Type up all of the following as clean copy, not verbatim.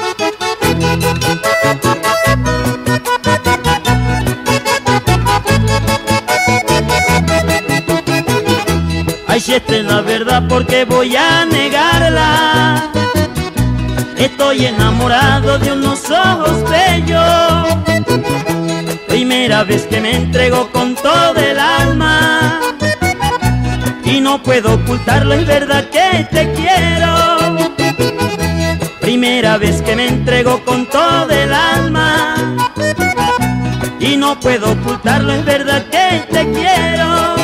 Ay, si esta es la verdad, ¿por qué voy a negarla? Estoy enamorado de unos ojos bellos. Primera vez que me entrego con todo el alma y no puedo ocultarlo, es verdad que te quiero. Primera vez que me entrego con todo el alma y no puedo ocultarlo, es verdad que te quiero.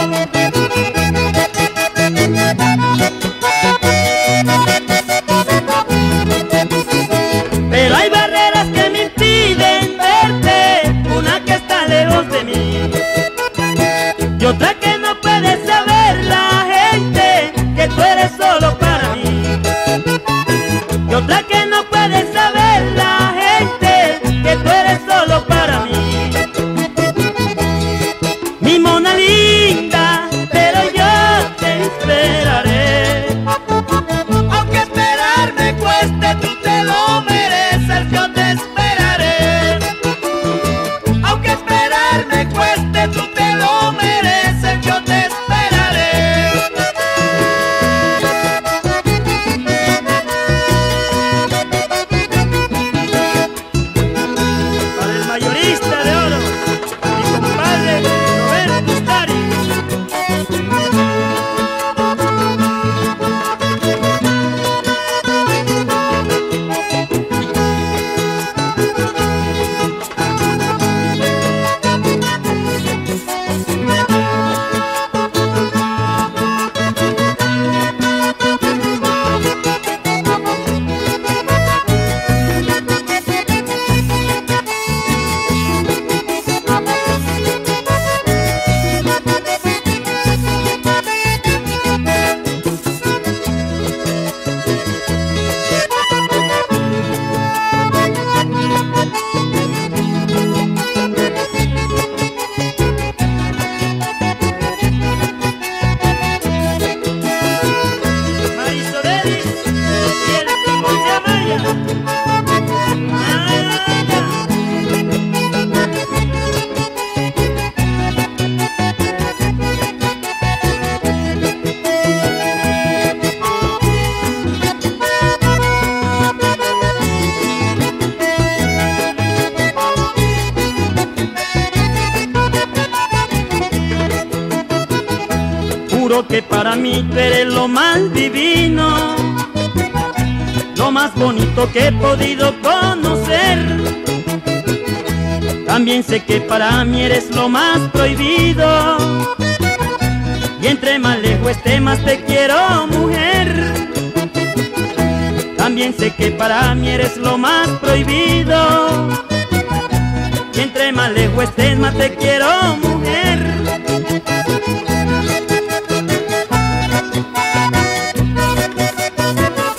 Pero hay barreras que me impiden verte, una que está lejos de mí y otra que no puede saber la gente, que tú eres solo para mí. Y otra que no puede saber la gente, que tú eres solo para mí. Mi mona linda, pero yo te esperaré. Aunque esperar me cueste, tú te lo mereces, yo te esperaré. Aunque esperar me cueste, tú te lo mereces, yo te esperaré. Para el mayorista de oro, mi compadre Roberto Ustari. Marisoleris y el primo de Amaya. Juro que para mí tú eres lo más divino, lo más bonito que he podido conocer. También sé que para mí eres lo más prohibido, y entre más lejos esté más te quiero, mujer. También sé que para mí eres lo más prohibido, y entre más lejos estés más te quiero, mujer.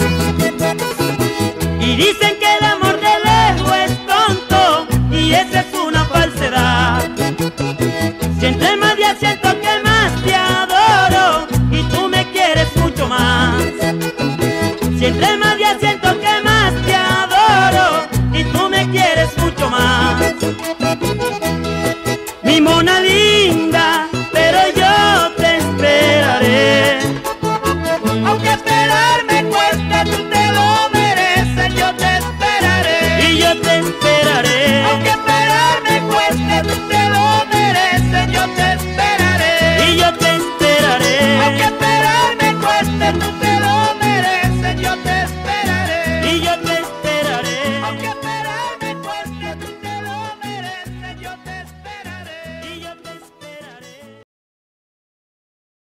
Y dicen que el amor de lejos es tonto, y ese es